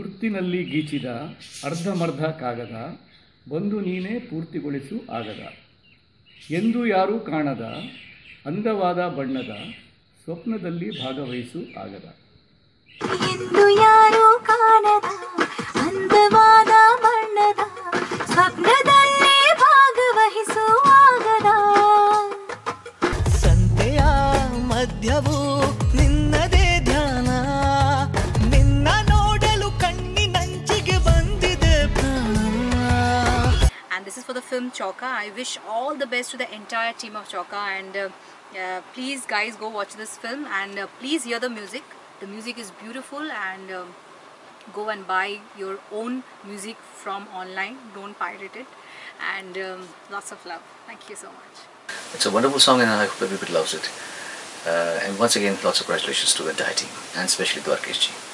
ತುರ್ತಿನಲ್ಲಿ ಗೀಚಿದ ಅರ್ಧಮರ್ಧ ಕಾಗದ ಬಂದು ನೀನೇ ಪೂರ್ತಿಗೊಳಿಸು ಆಗದ ಎಂದು ಯಾರೂ ಕಾಣದ ಅಂದವಾದ ಬಣ್ಣದ ಸ್ವಪ್ನದಲ್ಲಿ ಭಾಗವಹಿಸು ಆಗದ ಎಂದು ಯಾರೂ ಕಾಣದ ಅಂದವಾದ ಬಣ್ಣದ ಸ್ವಪ್ನದಲ್ಲಿ ಭಾಗವಹಿಸು ಆಗದ ಸಂತೆಯ ಮಧ್ಯವು ನಿನ್ನದೇ ಧ್ಯಾನ ನಿನ್ನ ನೋಡಲು ಕಣ್ಣಿನಂಚಿಗೆ ಬಂದಿದೆ ಪ್ರಾಣ. And this is for the film Chauka. I wish all the best to the entire team of Chauka, and please guys go watch this film and please hear the music. The music is beautiful, and go and buy your own music from online. Don't pirate it, and lots of love. Thank you so much. It's a wonderful song and I hope everybody loves it. And once again, lots of congratulations to the entire team and especially Dwarkesh ji.